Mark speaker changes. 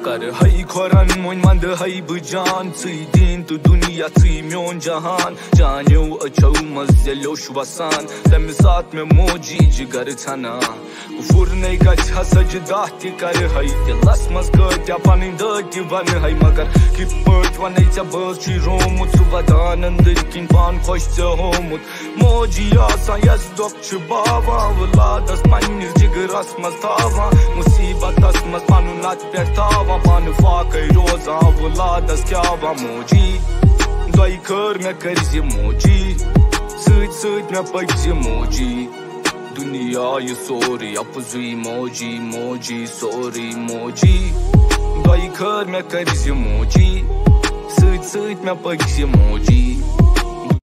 Speaker 1: कर हई खोरन मोन मंद हई बजान सी दिन तु दुनिया सी म्योन जहान जान्यो अच्छो मज़लो वसान तम साथ में मोजी जिगर छना फुर नहीं गछ सजदा ति कर हई दिलस मज कत्या पन दति वन हई मगर कि पट वन बस रोमुत वदान अंदर किन पान खुश होमुत मोजी आसा यस दोप बावा वलादस पन्निस जिगरस मज थावा मुसीबतस मज पन नत पे थावा पन फाकै रोजा वलादस क्या मोजी दई खर मे कर मोजी सत मे पक मोजी दुनिया ये सोरी अपजुई मोजी मोजी सोरी मोजी दई खर मे कर मोजी सत मे पक मोजी